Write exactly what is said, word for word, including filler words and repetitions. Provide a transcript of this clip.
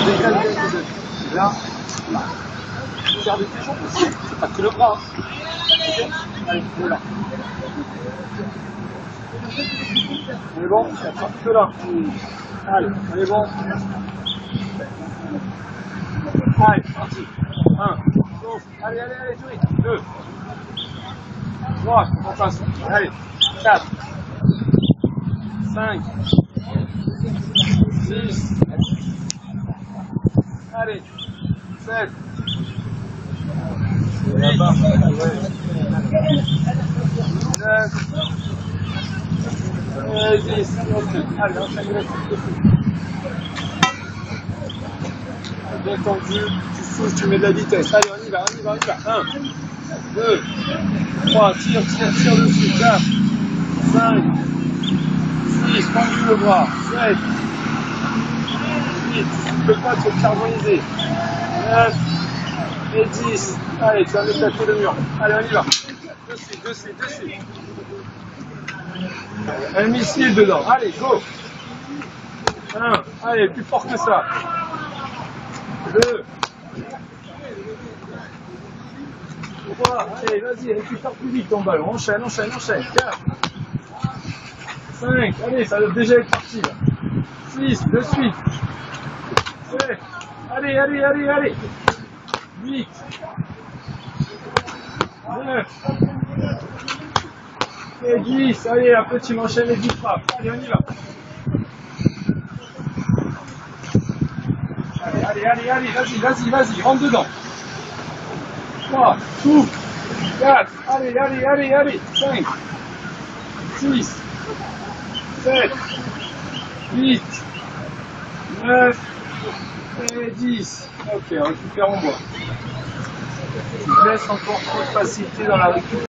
décale bien vous êtes. Là, là. Regardez tes jambes aussi, c'est pas que le bras. Ok. Allez, on est là. On est bon, c'est un peu là. Allez, on est bon. Allez, parti. Un, souffle. Allez, allez, allez, du rythme. Deux. Trois, on passe. Allez, quatre. Cinq. Six. Allez, sept. Là-bas. neuf. Et dix. Allez, enchaîne. Bien tendu, tu souffles, tu mets de la vitesse. Allez, on y va, on y va, on y va. un, deux, trois, tire, tire, tire dessus. quatre, cinq, six, tendu le bras. sept, huit, tu ne peux pas te carboniser. neuf et dix. Allez, tu vas m'éclater le mur. Allez, on y va. De suite, de suite, de suite. Un missile dedans. Allez, go. un, allez, plus fort que ça. deux, trois, allez, vas-y, récupère plus vite ton ballon. Enchaîne, enchaîne, enchaîne. quatre, cinq, allez, ça doit déjà être parti là. six, de suite. sept, allez, allez, allez, allez. huit, neuf, et dix, allez, après tu m'enchaînes les dix frappes. Allez, on y va. Allez, allez, allez, allez, vas-y, vas-y, vas-y, rentre dedans. trois, souffle. quatre, allez, allez, allez, allez. cinq, six, sept, huit, neuf et dix. Ok, on récupère en bois. Tu laisses encore trop de facilité dans la récupération.